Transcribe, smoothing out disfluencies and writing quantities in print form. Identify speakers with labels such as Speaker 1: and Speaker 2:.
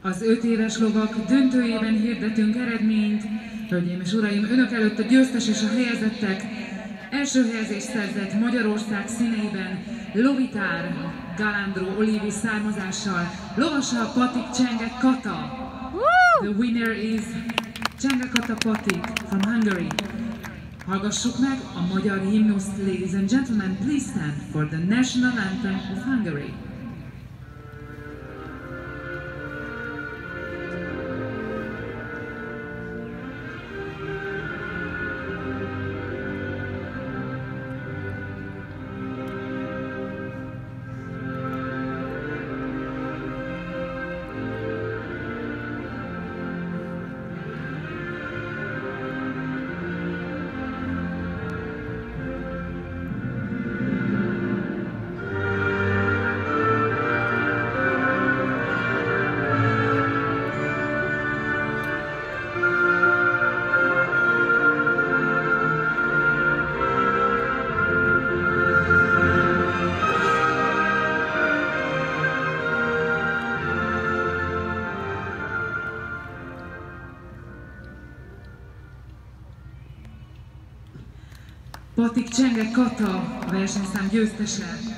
Speaker 1: Az 5 éves lovak döntőjében hirdetünk eredményt. Hölgyeim és uraim, önök előtt a győztes és a helyezettek. Első helyezést szerzett Magyarország színeiben Lovitár Galandró Olivi származással, lovasa Patik Csenge Kata. The winner is Csenge Kata Patik from Hungary. Hallgassuk meg a magyar himnuszt, ladies and gentlemen, please stand for the national anthem of Hungary. Patik Csenge Kata, a versenyszám győztese.